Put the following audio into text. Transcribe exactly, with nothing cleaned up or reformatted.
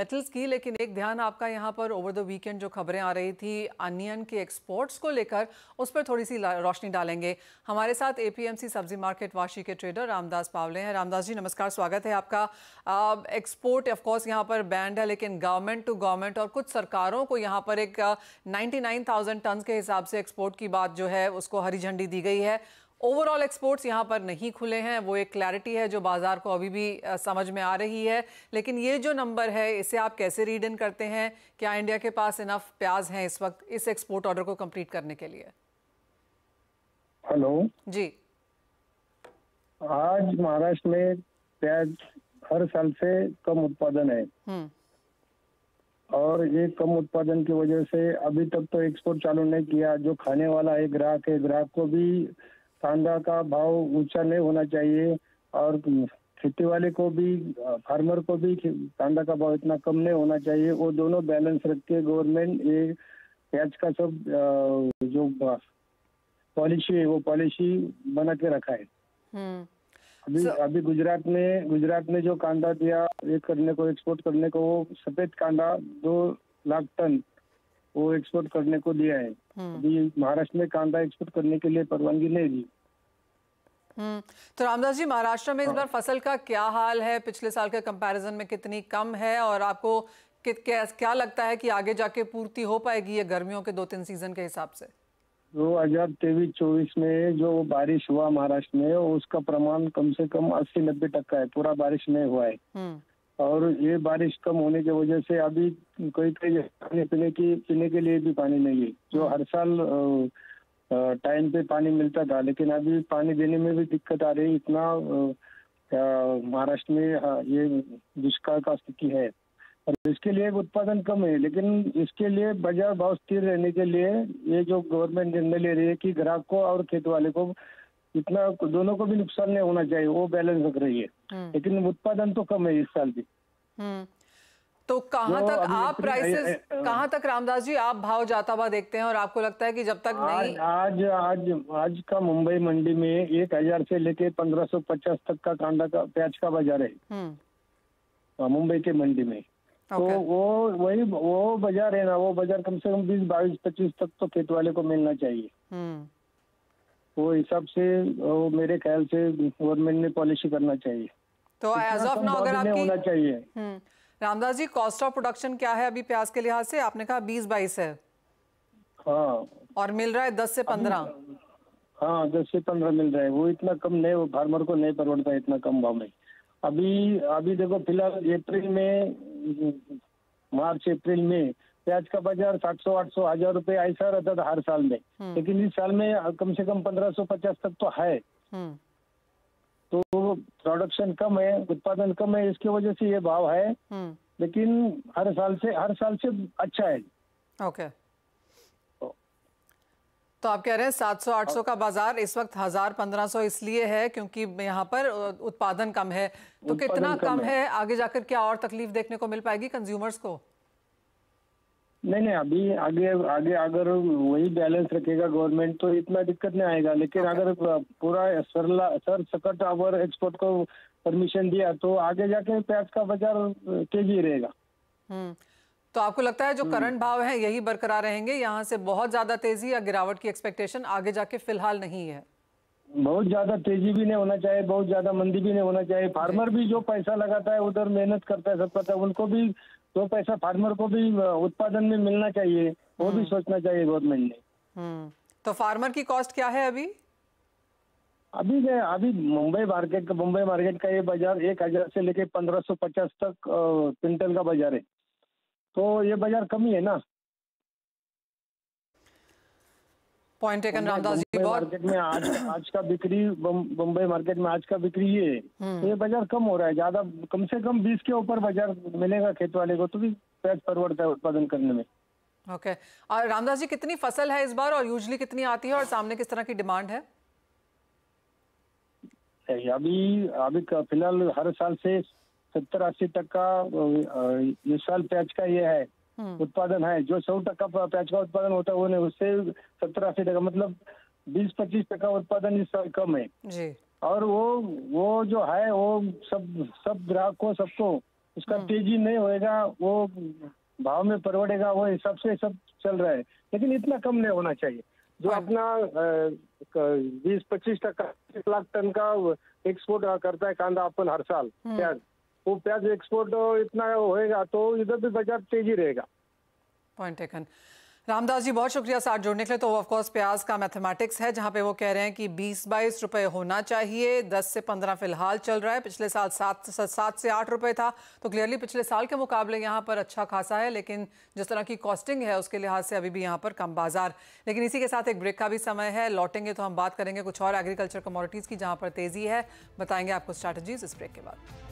Metals की, लेकिन एक ध्यान आपका यहाँ पर ओवर द वीकेंड जो खबरें आ रही थी अनियन के एक्सपोर्ट्स को लेकर, उस पर थोड़ी सी रोशनी डालेंगे। हमारे साथ एपीएमसी सब्जी मार्केट वाशी के ट्रेडर रामदास पावले हैं। रामदास जी नमस्कार, स्वागत है आपका। एक्सपोर्ट ऑफ कोर्स यहाँ पर बैंड है, लेकिन गवर्नमेंट टू गवर्नमेंट और कुछ सरकारों को यहाँ पर एक नाइन्टी नाइन थाउजेंड टन के हिसाब से एक्सपोर्ट की बात जो है उसको हरी झंडी दी गई है। ओवरऑल एक्सपोर्ट्स यहाँ पर नहीं खुले हैं, वो एक क्लैरिटी है जो बाजार को अभी भी आ, समझ में आ रही है। लेकिन ये जो नंबर है इसे आप कैसे रीड इन करते हैं? क्या इंडिया के पास इनफ प्याज हैं इस वक्त इस एक्सपोर्ट ऑर्डर को कंप्लीट करने के लिए? हेलो जी, आज महाराष्ट्र में प्याज हर साल से कम उत्पादन है और ये कम उत्पादन की वजह से अभी तक तो एक्सपोर्ट चालू नहीं किया। जो खाने वाला है ग्राहक है, ग्राहक को भी कांदा का भाव ऊंचा नहीं होना चाहिए और खेती वाले को भी, फार्मर को भी कांदा का भाव इतना कम नहीं होना चाहिए। वो दोनों बैलेंस रख के गवर्नमेंट ये प्याज का सब जो पॉलिसी है वो पॉलिसी बना के रखा है। अभी so, अभी गुजरात में गुजरात में जो कांदा दिया ये करने को, एक्सपोर्ट करने को, वो सफेद कांदा दो लाख टन वो एक्सपोर्ट करने को दिया है। अभी महाराष्ट्र में कांदा एक्सपोर्ट करने के लिए परवानगी नहीं दी। हम्म तो रामदास जी, महाराष्ट्र में इस बार फसल का क्या हाल है? पिछले साल के कंपैरिजन में कितनी कम है और आपको कि, क्या, क्या लगता है कि आगे जाके पूर्ति हो पाएगी ये गर्मियों के दो तीन सीजन के हिसाब से? दो हजार तेईस चौबीस में जो बारिश हुआ महाराष्ट्र में उसका प्रमाण कम से कम अस्सी नब्बे टक्का है, पूरा बारिश नहीं हुआ है। और ये बारिश कम होने की वजह से अभी कई कई पानी पीने की पीने के लिए भी पानी नहीं है। जो हर साल टाइम पे पानी मिलता था, लेकिन अभी पानी देने में भी दिक्कत आ रही है। इतना महाराष्ट्र में ये दुष्काल का स्थिति है और इसके लिए उत्पादन कम है। लेकिन इसके लिए बाजार भाव स्थिर रहने के लिए ये जो गवर्नमेंट निर्णय ले रही है कि ग्राहक को और खेत वाले को इतना दोनों को भी नुकसान नहीं होना चाहिए, वो बैलेंस रख रही है। लेकिन उत्पादन तो कम है इस साल भी। तो कहाँ तक आप प्राइसेस कहाँ तक रामदास जी आप भाव जाता हुआ देखते हैं और आपको लगता है कि जब तक नहीं? आज आज आज का मुंबई मंडी में एक हजार से लेके पंद्रह सौ पचास तक का कांदा का प्याज का बाजार है मुंबई के मंडी में। तो वो वही वो बाजार है ना, वो बाजार कम से कम बीस बाईस पच्चीस तक तो खेत वाले को मिलना चाहिए। वो हिसाब से वो मेरे ख्याल से गवर्नमेंट ने पॉलिसी करना चाहिए। तो एज ऑफ नाउ अगर आपकी होना चाहिए। Ramdas ji, cost of production क्या है अभी प्याज के लिहाज से? आपने कहा बीस बाईस है। हाँ, और मिल रहा है दस से पंद्रह। हाँ, दस से पंद्रह मिल रहा है। वो इतना कम नहीं, वो फार्मर को नहीं परवड़ता इतना कम भाव में। अभी अभी देखो फिलहाल अप्रैल में, मार्च अप्रैल में प्याज का बाजार सात सौ आठ सौ हजार रुपए ऐसा रहता था हर साल में, लेकिन इस साल में कम से कम पंद्रह सौ पचास तक तो है। तो प्रोडक्शन कम है, उत्पादन कम है, इसकी वजह से ये भाव है। लेकिन हर साल से हर साल से अच्छा है। ओके, तो आप कह रहे हैं सात सौ आठ सौ का बाजार इस वक्त हजार पंद्रह सौ इसलिए है क्योंकि यहाँ पर उत्पादन कम है। तो कितना कम, कम है? है आगे जाकर क्या और तकलीफ देखने को मिल पाएगी कंज्यूमर्स को? नहीं नहीं, अभी आगे आगे अगर वही बैलेंस रखेगा गवर्नमेंट तो इतना दिक्कत नहीं आएगा। लेकिन okay. अगर पूरा सरला सर सकट अगर एक्सपोर्ट को परमिशन दिया तो आगे जाके प्याज का बाजार तेजी रहेगा। हम्म तो आपको लगता है जो करंट भाव है यही बरकरार रहेंगे? यहाँ से बहुत ज्यादा तेजी या गिरावट की एक्सपेक्टेशन आगे जाके फिलहाल नहीं है? बहुत ज्यादा तेजी भी नहीं होना चाहिए, बहुत ज्यादा मंदी भी नहीं होना चाहिए। फार्मर भी जो पैसा लगाता है उधर मेहनत करता है, सब करता है, उनको भी तो पैसा फार्मर को भी उत्पादन में मिलना चाहिए, वो भी सोचना चाहिए गवर्नमेंट ने। तो फार्मर की कॉस्ट क्या है अभी? अभी अभी मुंबई मार्केट का मुंबई मार्केट का ये बाजार एक हजार से लेके पंद्रह सौ पचास तक क्विंटल का बाजार है। तो ये बाजार कम ही है ना। Point taken Ramdas ji. बहुत मार्केट में आज आज का बिक्री मुंबई मार्केट में आज का बिक्री ये है, तो ये बाजार कम हो रहा है। ज्यादा कम से कम बीस के ऊपर बाजार मिलेगा खेत वाले को तो भी प्याज परवड़ता है उत्पादन करने में। ओके, और रामदास जी कितनी फसल है इस बार और यूजुअली कितनी आती है और सामने किस तरह की डिमांड है? अभी अभी फिलहाल हर साल से सत्तर अस्सी टक्का इस साल प्याज का ये है उत्पादन है। जो सौ टक्का प्याज का उत्पादन होता है वो नहीं, उससे सत्तर अस्सी टक्का मतलब बीस पच्चीस टक्का उत्पादन इस साल कम है जी। और वो वो जो है वो सब सब ग्राहक को सबको उसका तेजी नहीं होएगा, वो भाव में परवड़ेगा, वो हिसाब से सब चल रहा है, लेकिन इतना कम नहीं होना चाहिए। जो अपना बीस पच्चीस टका एक लाख टन का एक्सपोर्ट करता है कांदा अपन हर साल प्याज, वो प्याज एक्सपोर्ट इतना होएगा तो इधर भी बाजार तेजी रहेगा। Point taken. रामदास जी बहुत शुक्रिया साथ जुड़ने के लिए। तो ऑफ कोर्स प्याज का मैथमेटिक्स है जहां पे वो कह रहे हैं कि बीस बाईस रुपए होना चाहिए, दस से पंद्रह फिलहाल चल रहा है, पिछले साल सात सात से आठ रुपए था, तो क्लियरली पिछले साल के मुकाबले यहाँ पर अच्छा खासा है, लेकिन जिस तरह की कॉस्टिंग है उसके लिहाज से अभी भी यहाँ पर कम बाजार। लेकिन इसी के साथ एक ब्रेक का भी समय है, लौटेंगे तो हम बात करेंगे कुछ और एग्रीकल्चर कमोडिटीज़ की जहाँ पर तेजी है, बताएंगे आपको स्ट्रैटेजीज इस ब्रेक के बाद।